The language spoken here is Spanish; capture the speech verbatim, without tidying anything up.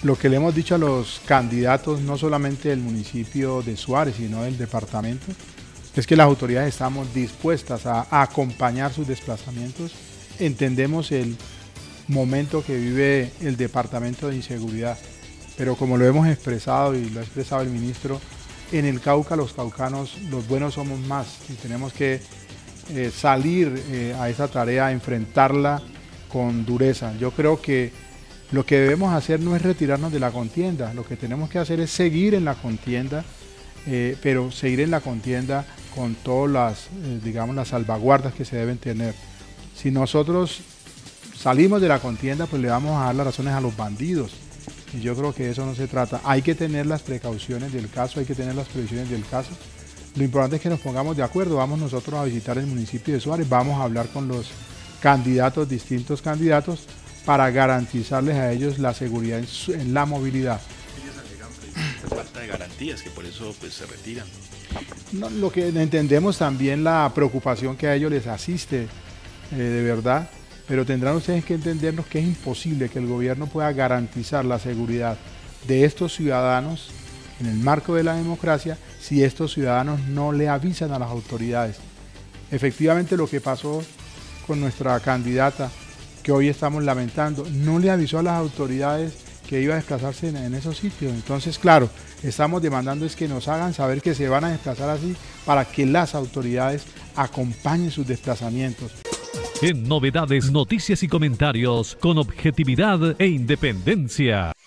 Lo que le hemos dicho a los candidatos, no solamente del municipio de Suárez, sino del departamento, es que las autoridades estamos dispuestas a, a acompañar sus desplazamientos. Entendemos el momento que vive el departamento de inseguridad, pero como lo hemos expresado y lo ha expresado el ministro, en el Cauca los caucanos, los buenos somos más y tenemos que eh, salir eh, a esa tarea, a enfrentarla con dureza. Yo creo que lo que debemos hacer no es retirarnos de la contienda, lo que tenemos que hacer es seguir en la contienda, eh, pero seguir en la contienda con todas las, eh, digamos, las salvaguardas que se deben tener. Si nosotros salimos de la contienda, pues le vamos a dar las razones a los bandidos, y yo creo que de eso no se trata. Hay que tener las precauciones del caso, hay que tener las previsiones del caso. Lo importante es que nos pongamos de acuerdo. Vamos nosotros a visitar el municipio de Suárez, vamos a hablar con los candidatos, distintos candidatos, para garantizarles a ellos la seguridad en, su, en la movilidad. Ellos alegan falta de garantías, que por eso pues, se retiran. No, lo que entendemos también la preocupación que a ellos les asiste, eh, de verdad, pero tendrán ustedes que entendernos que es imposible que el gobierno pueda garantizar la seguridad de estos ciudadanos en el marco de la democracia si estos ciudadanos no le avisan a las autoridades. Efectivamente, lo que pasó con nuestra candidata, que hoy estamos lamentando, no le avisó a las autoridades que iba a desplazarse en, en esos sitios. Entonces, claro, estamos demandando es que nos hagan saber que se van a desplazar así para que las autoridades acompañen sus desplazamientos. En Novedades, noticias y comentarios con objetividad e independencia.